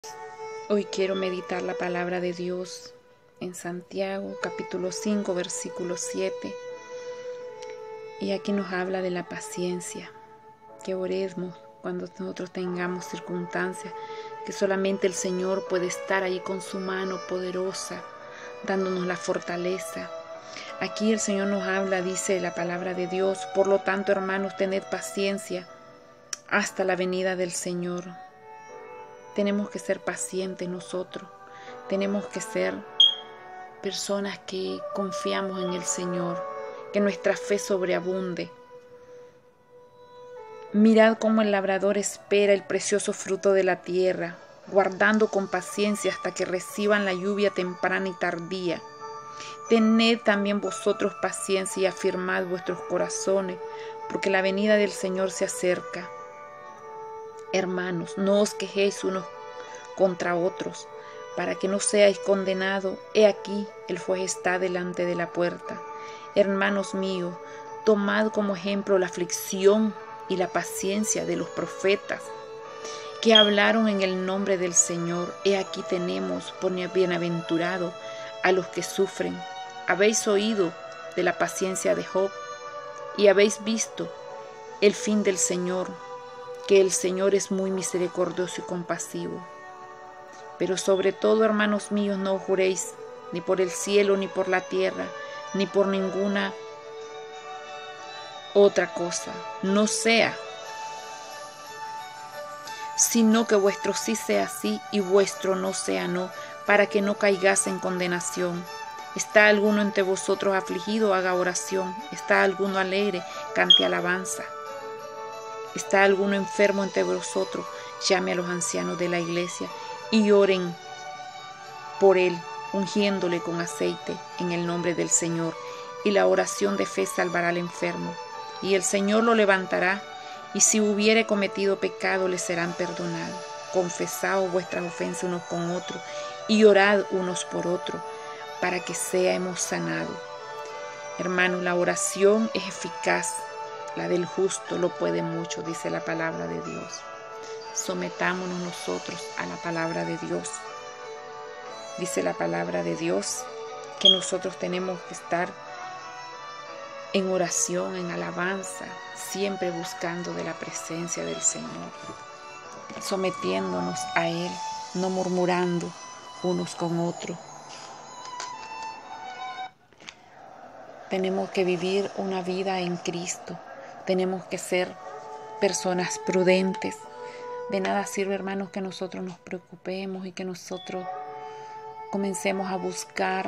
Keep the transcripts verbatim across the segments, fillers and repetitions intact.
Hoy quiero meditar la palabra de Dios en Santiago, capítulo cinco, versículo siete. Y aquí nos habla de la paciencia, que oremos cuando nosotros tengamos circunstancias, que solamente el Señor puede estar ahí con su mano poderosa, dándonos la fortaleza. Aquí el Señor nos habla, dice la palabra de Dios: por lo tanto, hermanos, tened paciencia hasta la venida del Señor. Tenemos que ser pacientes nosotros, tenemos que ser personas que confiamos en el Señor, que nuestra fe sobreabunde. Mirad cómo el labrador espera el precioso fruto de la tierra, guardando con paciencia hasta que reciban la lluvia temprana y tardía. Tened también vosotros paciencia y afirmad vuestros corazones, porque la venida del Señor se acerca. Hermanos, no os quejéis unos contra otros, para que no seáis condenados. He aquí, el juez está delante de la puerta. Hermanos míos, tomad como ejemplo la aflicción y la paciencia de los profetas, que hablaron en el nombre del Señor. He aquí tenemos por bienaventurado a los que sufren. Habéis oído de la paciencia de Job, y habéis visto el fin del Señor, que el Señor es muy misericordioso y compasivo. Pero sobre todo, hermanos míos, no juréis ni por el cielo, ni por la tierra, ni por ninguna otra cosa, no sea, sino que vuestro sí sea sí y vuestro no sea no, para que no caigáis en condenación. ¿Está alguno entre vosotros afligido? Haga oración. ¿Está alguno alegre? Cante alabanza. ¿Está alguno enfermo entre vosotros? Llame a los ancianos de la iglesia y oren por él, ungiéndole con aceite en el nombre del Señor. Y la oración de fe salvará al enfermo, y el Señor lo levantará, y si hubiere cometido pecado le serán perdonados. Confesaos vuestras ofensas unos con otros, y orad unos por otros, para que seamos sanados. Hermanos, la oración es eficaz, la del justo lo puede mucho, dice la palabra de Dios. Sometámonos nosotros a la palabra de Dios. Dice la palabra de Dios que nosotros tenemos que estar en oración, en alabanza, siempre buscando de la presencia del Señor, sometiéndonos a Él, no murmurando unos con otros. Tenemos que vivir una vida en Cristo. Tenemos que ser personas prudentes. De nada sirve, hermanos, que nosotros nos preocupemos y que nosotros comencemos a buscar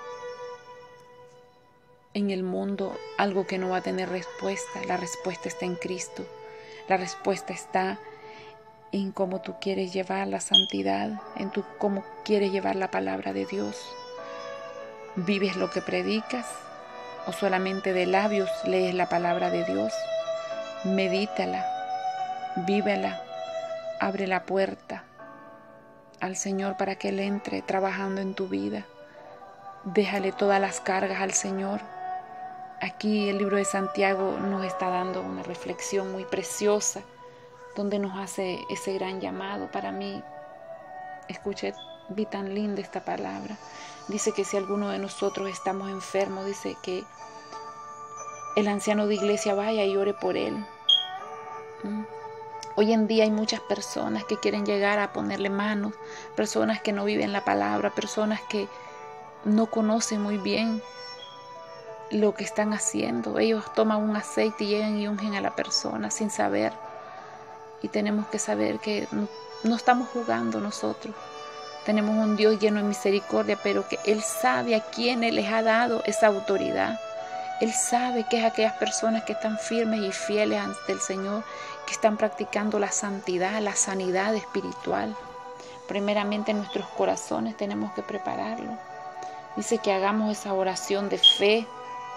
en el mundo algo que no va a tener respuesta. La respuesta está en Cristo. La respuesta está en cómo tú quieres llevar la santidad, en tu, cómo quieres llevar la palabra de Dios. ¿Vives lo que predicas? ¿O solamente de labios lees la palabra de Dios? Medítala, vívela, abre la puerta al Señor para que Él entre trabajando en tu vida. Déjale todas las cargas al Señor. Aquí el libro de Santiago nos está dando una reflexión muy preciosa, donde nos hace ese gran llamado. Para mí, escuché, vi tan linda esta palabra. Dice que si alguno de nosotros estamos enfermos, dice que el anciano de iglesia vaya y ore por él. ¿Mm? Hoy en día hay muchas personas que quieren llegar a ponerle manos, personas que no viven la palabra, personas que no conocen muy bien lo que están haciendo. Ellos toman un aceite y llegan y ungen a la persona sin saber. Y tenemos que saber que no estamos jugando nosotros. Tenemos un Dios lleno de misericordia, pero que Él sabe a quienes les ha dado esa autoridad. Él sabe que es aquellas personas que están firmes y fieles ante el Señor, que están practicando la santidad, la sanidad espiritual. Primeramente en nuestros corazones tenemos que prepararlo. Dice que hagamos esa oración de fe.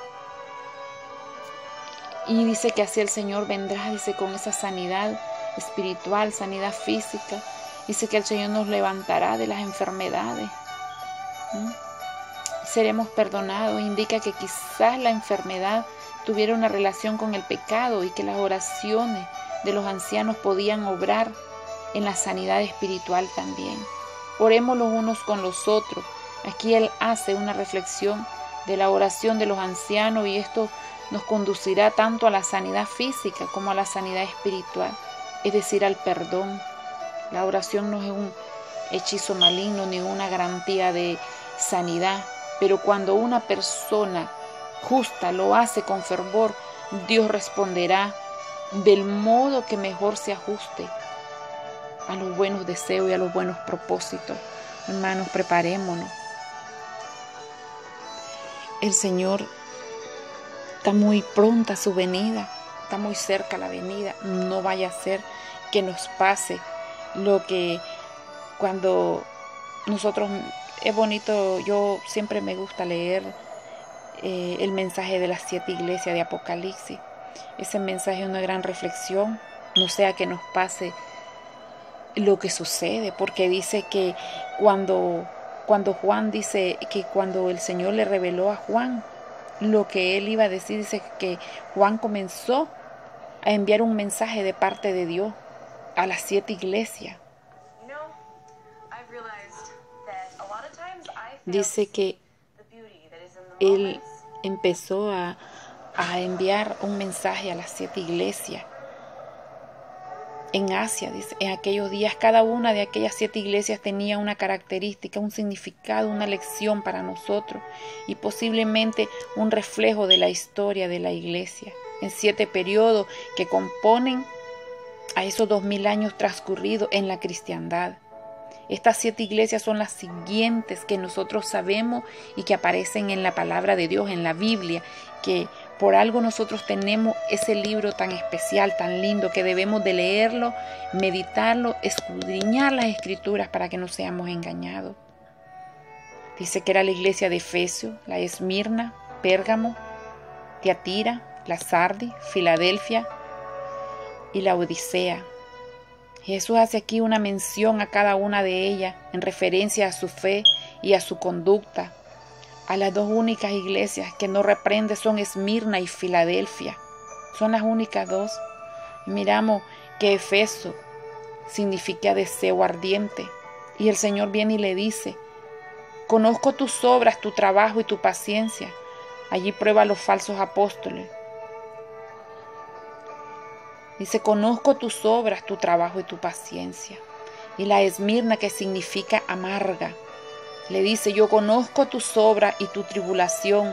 Y dice que así el Señor vendrá, dice, con esa sanidad espiritual, sanidad física. Dice que el Señor nos levantará de las enfermedades. ¿Mm? Seremos perdonados. Indica que quizás la enfermedad tuviera una relación con el pecado y que las oraciones de los ancianos podían obrar en la sanidad espiritual también. Oremos los unos con los otros. Aquí Él hace una reflexión de la oración de los ancianos y esto nos conducirá tanto a la sanidad física como a la sanidad espiritual, es decir, al perdón. La oración no es un hechizo maligno ni una garantía de sanidad, pero cuando una persona justa lo hace con fervor, Dios responderá del modo que mejor se ajuste a los buenos deseos y a los buenos propósitos. Hermanos, preparémonos. El Señor está muy pronta a su venida, está muy cerca la venida. No vaya a ser que nos pase lo que cuando nosotros, es bonito, yo siempre me gusta leer eh, el mensaje de las siete iglesias de Apocalipsis. Ese mensaje es una gran reflexión, no sea que nos pase lo que sucede, porque dice que cuando, cuando Juan dice que cuando el Señor le reveló a Juan lo que él iba a decir, dice que Juan comenzó a enviar un mensaje de parte de Dios a las siete iglesias. Dice que él empezó a, a enviar un mensaje a las siete iglesias en Asia. Dice, en aquellos días cada una de aquellas siete iglesias tenía una característica, un significado, una lección para nosotros y posiblemente un reflejo de la historia de la iglesia en siete periodos que componen a esos dos mil años transcurridos en la cristiandad. Estas siete iglesias son las siguientes que nosotros sabemos y que aparecen en la palabra de Dios, en la Biblia, que por algo nosotros tenemos ese libro tan especial, tan lindo, que debemos de leerlo, meditarlo, escudriñar las escrituras para que no seamos engañados. Dice que era la iglesia de Efesio, la Esmirna, Pérgamo, Tiatira, la Sardis, Filadelfia y la Odisea. Jesús hace aquí una mención a cada una de ellas en referencia a su fe y a su conducta. A las dos únicas iglesias que no reprende son Esmirna y Filadelfia. Son las únicas dos. Miramos que Efeso significa deseo ardiente. Y el Señor viene y le dice, conozco tus obras, tu trabajo y tu paciencia. Allí prueba a los falsos apóstoles. Dice, conozco tus obras, tu trabajo y tu paciencia. Y la Esmirna, que significa amarga, le dice, yo conozco tus obras y tu tribulación.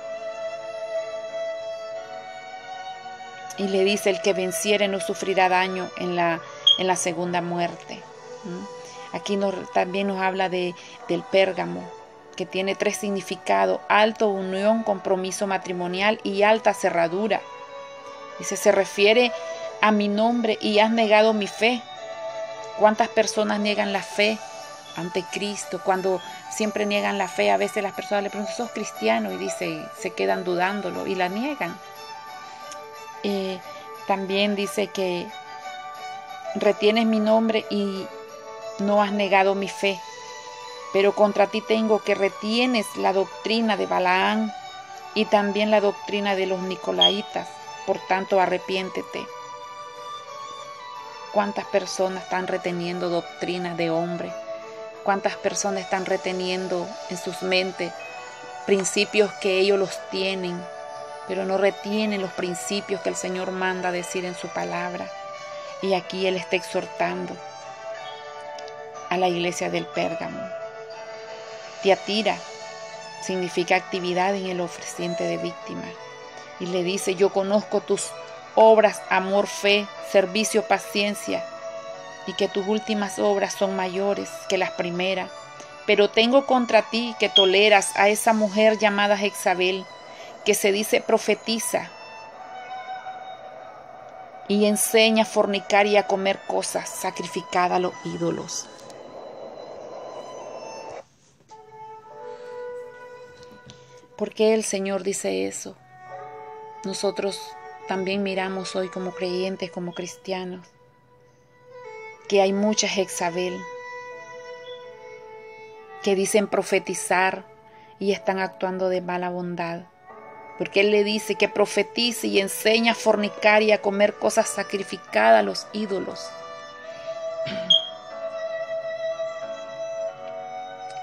Y le dice, el que venciere no sufrirá daño en la, en la segunda muerte. ¿Mm? Aquí nos, también nos habla de, del Pérgamo, que tiene tres significados: alto, unión, compromiso matrimonial y alta cerradura. Dice, se refiere a mi nombre y has negado mi fe. ¿Cuántas personas niegan la fe ante Cristo? Cuando siempre niegan la fe, a veces las personas le preguntan, ¿sos cristiano? Y dice, se quedan dudándolo y la niegan. Eh, también dice que retienes mi nombre y no has negado mi fe. Pero contra ti tengo que retienes la doctrina de Balaán y también la doctrina de los Nicolaitas. Por tanto, arrepiéntete. ¿Cuántas personas están reteniendo doctrinas de hombres? ¿Cuántas personas están reteniendo en sus mentes principios que ellos los tienen, pero no retienen los principios que el Señor manda decir en su palabra? Y aquí Él está exhortando a la iglesia del Pérgamo. Tiatira significa actividad en el ofreciente de víctimas. Y le dice, yo conozco tus obras, amor, fe, servicio, paciencia, y que tus últimas obras son mayores que las primeras. Pero tengo contra ti que toleras a esa mujer llamada Jezabel, que se dice profetiza, y enseña a fornicar y a comer cosas sacrificadas a los ídolos. ¿Por qué el Señor dice eso? Nosotros también miramos hoy como creyentes, como cristianos, que hay mucha Jezabel que dicen profetizar y están actuando de mala bondad. Porque Él le dice que profetice y enseña a fornicar y a comer cosas sacrificadas a los ídolos.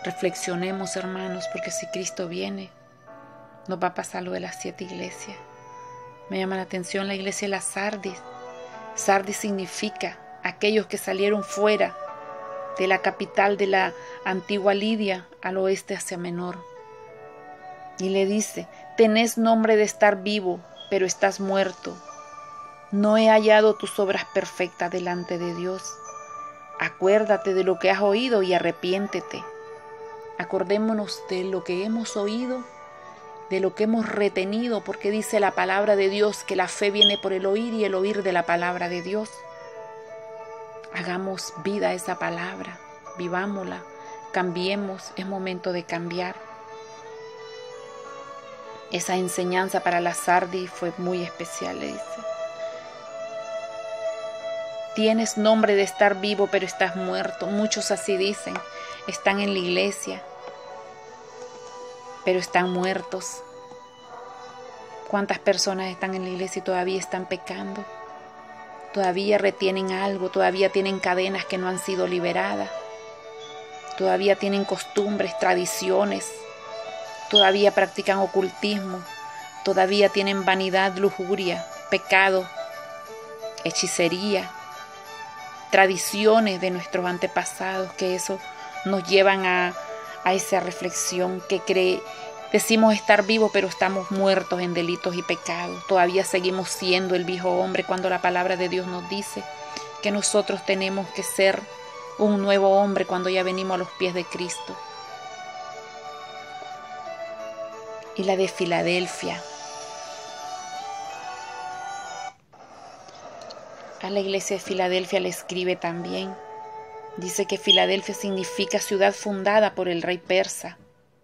Reflexionemos, hermanos, porque si Cristo viene, nos va a pasar lo de las siete iglesias. Me llama la atención la iglesia de la Sardis. Sardis significa aquellos que salieron fuera de la capital de la antigua Lidia al oeste hacia Menor. Y le dice: tenés nombre de estar vivo, pero estás muerto. No he hallado tus obras perfectas delante de Dios. Acuérdate de lo que has oído y arrepiéntete. Acordémonos de lo que hemos oído, de lo que hemos retenido, porque dice la palabra de Dios que la fe viene por el oír y el oír de la palabra de Dios. Hagamos vida a esa palabra, vivámosla, cambiemos, es momento de cambiar. Esa enseñanza para la Sardis fue muy especial, le dice. Tienes nombre de estar vivo, pero estás muerto. Muchos así dicen, están en la iglesia, pero están muertos. ¿Cuántas personas están en la iglesia y todavía están pecando? Todavía retienen algo, todavía tienen cadenas que no han sido liberadas. Todavía tienen costumbres, tradiciones. Todavía practican ocultismo. Todavía tienen vanidad, lujuria, pecado, hechicería, tradiciones de nuestros antepasados, que eso nos llevan a, a esa reflexión que cree. Decimos estar vivos, pero estamos muertos en delitos y pecados. Todavía seguimos siendo el viejo hombre cuando la palabra de Dios nos dice que nosotros tenemos que ser un nuevo hombre cuando ya venimos a los pies de Cristo. Y la de Filadelfia. A la iglesia de Filadelfia le escribe también. Dice que Filadelfia significa ciudad fundada por el rey persa.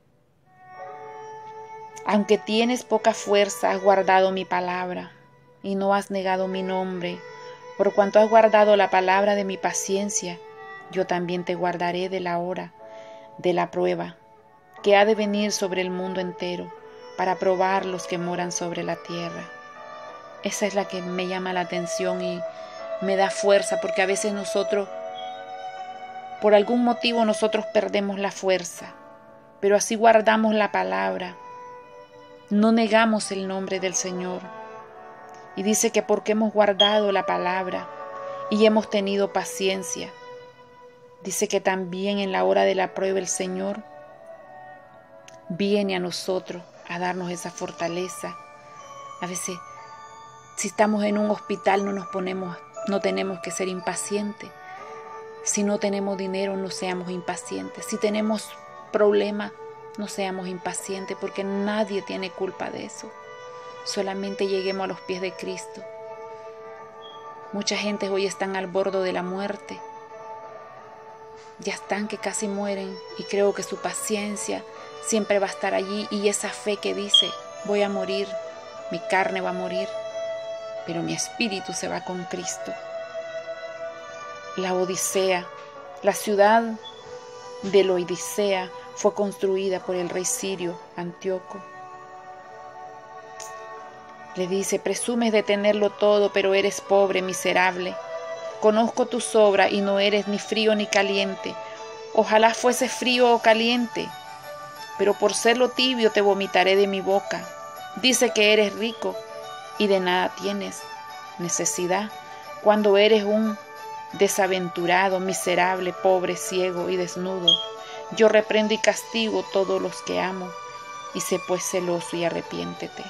Aunque tienes poca fuerza, has guardado mi palabra y no has negado mi nombre. Por cuanto has guardado la palabra de mi paciencia, yo también te guardaré de la hora de la prueba, que ha de venir sobre el mundo entero, para probar los que moran sobre la tierra. Esa es la que me llama la atención y me da fuerza, porque a veces nosotros, por algún motivo, nosotros perdemos la fuerza, pero así guardamos la palabra. No negamos el nombre del Señor. Y dice que porque hemos guardado la palabra y hemos tenido paciencia, dice que también en la hora de la prueba el Señor viene a nosotros a darnos esa fortaleza. A veces, si estamos en un hospital, no nos ponemos, no tenemos que ser impacientes. Si no tenemos dinero, no seamos impacientes. Si tenemos problemas, no seamos impacientes, porque nadie tiene culpa de eso. Solamente lleguemos a los pies de Cristo. Mucha gente hoy están al borde de la muerte. Ya están que casi mueren y creo que su paciencia siempre va a estar allí, y esa fe que dice: voy a morir, mi carne va a morir, pero mi espíritu se va con Cristo. La Odisea, la ciudad de la Odisea, fue construida por el rey sirio Antíoco. Le dice: presumes de tenerlo todo, pero eres pobre, miserable. Conozco tus obras y no eres ni frío ni caliente. Ojalá fuese frío o caliente, pero por serlo tibio te vomitaré de mi boca. Dice que eres rico y de nada tienes necesidad, cuando eres un desaventurado, miserable, pobre, ciego y desnudo. Yo reprendo y castigo todos los que amo, y sé pues celoso y arrepiéntete.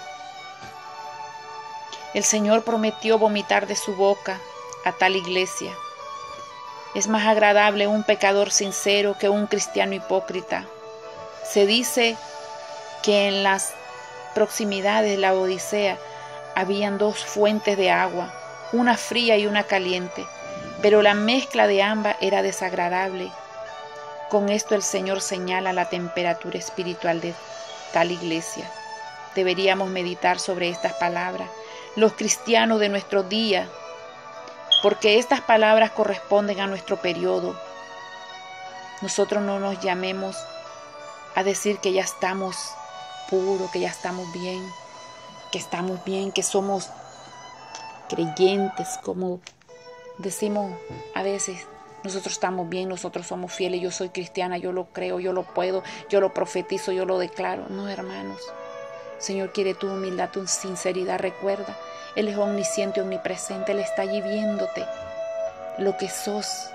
El Señor prometió vomitar de su boca a tal iglesia. Es más agradable un pecador sincero que un cristiano hipócrita. Se dice que en las proximidades de la Odisea habían dos fuentes de agua, una fría y una caliente, pero la mezcla de ambas era desagradable. Con esto el Señor señala la temperatura espiritual de tal iglesia. Deberíamos meditar sobre estas palabras, los cristianos de nuestro día, porque estas palabras corresponden a nuestro periodo. Nosotros no nos llamemos a decir que ya estamos puros, que ya estamos bien, que estamos bien, que somos creyentes, como decimos a veces, nosotros estamos bien, nosotros somos fieles, yo soy cristiana, yo lo creo, yo lo puedo, yo lo profetizo, yo lo declaro. No, hermanos. El Señor quiere tu humildad, tu sinceridad. Recuerda, Él es omnisciente, omnipresente. Él está allí viéndote lo que sos.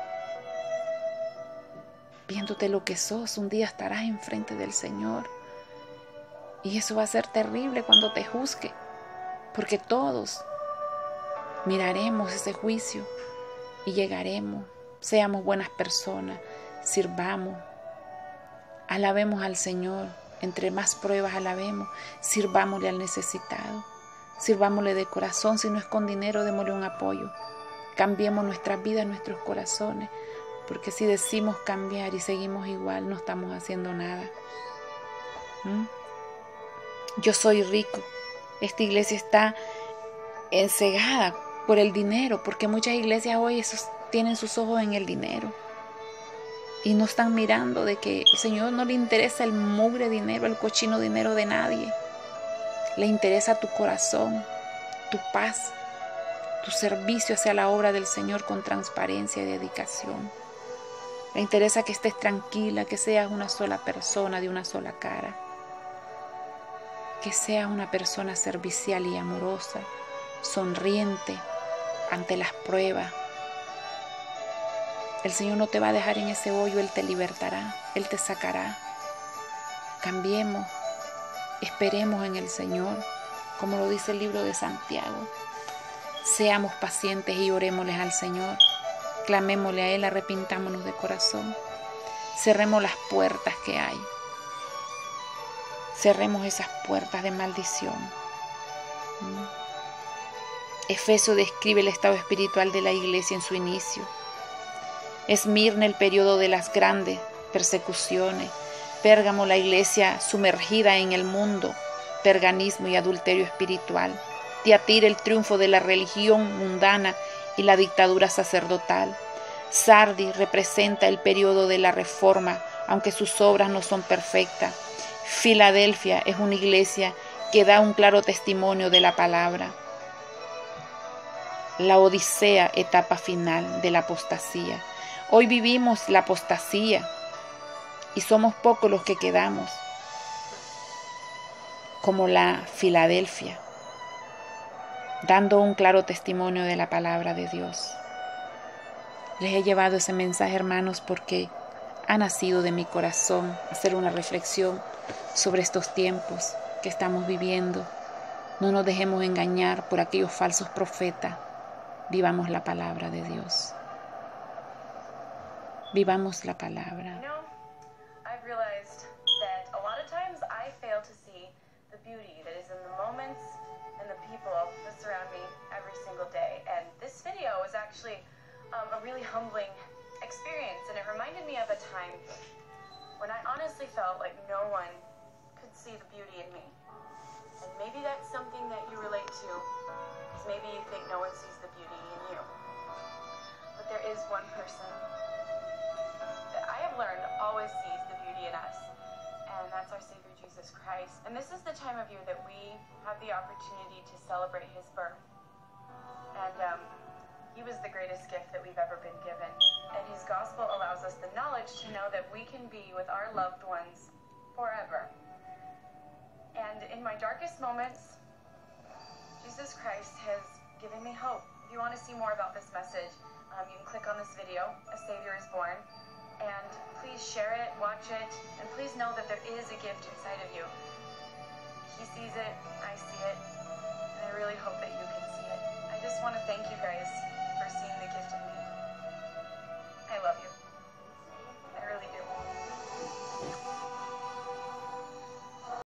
Viéndote lo que sos. Un día estarás enfrente del Señor. Y eso va a ser terrible cuando te juzgue. Porque todos miraremos ese juicio y llegaremos. Seamos buenas personas, sirvamos, alabemos al Señor. Entre más pruebas alabemos, sirvámosle al necesitado, sirvámosle de corazón. Si no es con dinero, démosle un apoyo. Cambiemos nuestras vidas, nuestros corazones, porque si decimos cambiar y seguimos igual, no estamos haciendo nada. ¿Mm? Yo soy rico. Esta iglesia está ensegada por el dinero, porque muchas iglesias hoy esos tienen sus ojos en el dinero y no están mirando de que el Señor no le interesa el mugre dinero, el cochino dinero de nadie. Le interesa tu corazón, tu paz, tu servicio hacia la obra del Señor con transparencia y dedicación. Le interesa que estés tranquila, que seas una sola persona de una sola cara, que seas una persona servicial y amorosa, sonriente ante las pruebas. El Señor no te va a dejar en ese hoyo, Él te libertará, Él te sacará. Cambiemos, esperemos en el Señor, como lo dice el libro de Santiago. Seamos pacientes y orémosles al Señor. Clamémosle a Él, arrepintámonos de corazón. Cerremos las puertas que hay. Cerremos esas puertas de maldición. ¿Mm? Efeso describe el estado espiritual de la iglesia en su inicio. Esmirna el periodo de las grandes persecuciones. Pérgamo, la iglesia sumergida en el mundo, perganismo y adulterio espiritual. Tiatira, el triunfo de la religión mundana y la dictadura sacerdotal. Sardis representa el periodo de la reforma, aunque sus obras no son perfectas. Filadelfia es una iglesia que da un claro testimonio de la palabra. La Odisea, etapa final de la apostasía. Hoy vivimos la apostasía y somos pocos los que quedamos, como la Filadelfia, dando un claro testimonio de la palabra de Dios. Les he llevado ese mensaje, hermanos, porque ha nacido de mi corazón hacer una reflexión sobre estos tiempos que estamos viviendo. No nos dejemos engañar por aquellos falsos profetas. Vivamos la palabra de Dios. Vivamos la palabra. You know, I've realized that a lot of times I fail to see the beauty that is in the moments and the people that surround me every single day. And this video was actually um, a really humbling experience, and it reminded me of a time when I honestly felt like no one could see the beauty in me. And maybe that's something that you relate to, because maybe you think no one sees the beauty in you. But there is one person that I have learned always sees the beauty in us, and that's our Savior Jesus Christ. And this is the time of year that we have the opportunity to celebrate His birth. And um, He was the greatest gift that we've ever been given. And His gospel allows us the knowledge to know that we can be with our loved ones forever. And in my darkest moments, Jesus Christ has given me hope. If you want to see more about this message, um, you can click on this video, A Savior is Born. And please share it, watch it, and please know that there is a gift inside of you. He sees it, I see it, and I really hope that you can see it. I just want to thank you guys for seeing the gift in me. I love you.